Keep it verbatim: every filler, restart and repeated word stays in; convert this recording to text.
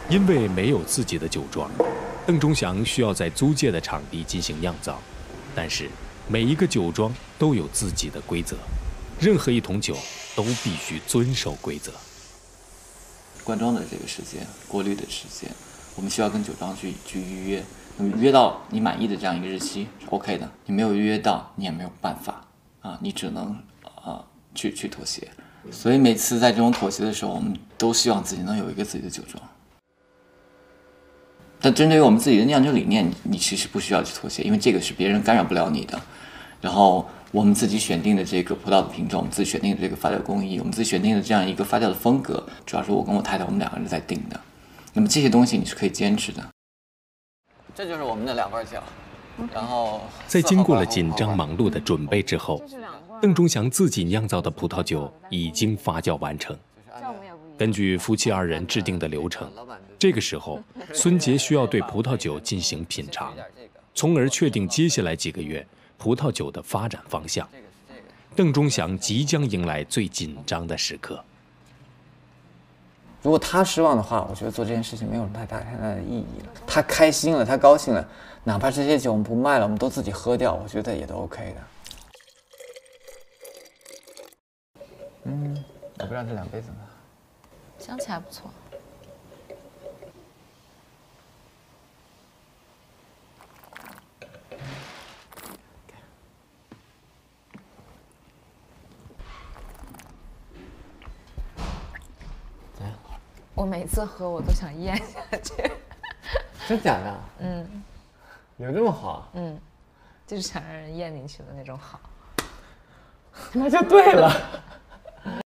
因为没有自己的酒庄，邓中祥需要在租借的场地进行酿造，但是每一个酒庄都有自己的规则，任何一桶酒都必须遵守规则。 灌装的这个时间、过滤的时间，我们需要跟酒庄去去预约。那么约到你满意的这样一个日期是 OK 的，你没有约到，你也没有办法啊，你只能啊去去妥协。所以每次在这种妥协的时候，我们都希望自己能有一个自己的酒庄。但针对于我们自己的酿酒理念，你其实不需要去妥协，因为这个是别人干扰不了你的。然后我们自己选定的这个葡萄的品种，我们自己选定的这个发酵工艺，我们自己选定的这样一个发酵的风格，主要是我跟我太太我们两个人在定的。那么这些东西你是可以坚持的。这就是我们的两罐酒，然后在经过了紧张忙碌的准备之后，邓中祥自己酿造的葡萄酒已经发酵完成。根据夫妻二人制定的流程，这个时候孙杰需要对葡萄酒进行品尝，从而确定接下来几个月葡萄酒的发展方向。邓中祥即将迎来最紧张的时刻。 如果他失望的话，我觉得做这件事情没有太大太大的意义了。他开心了，他高兴了，哪怕这些酒我们不卖了，我们都自己喝掉，我觉得也都 OK 的。嗯，我不知道这两杯怎么样， 香气还不错。我每次喝我都想咽下去。 真假的？ 嗯， 有这么好？ 嗯，就是想让人咽进去的那种好。 那就对了。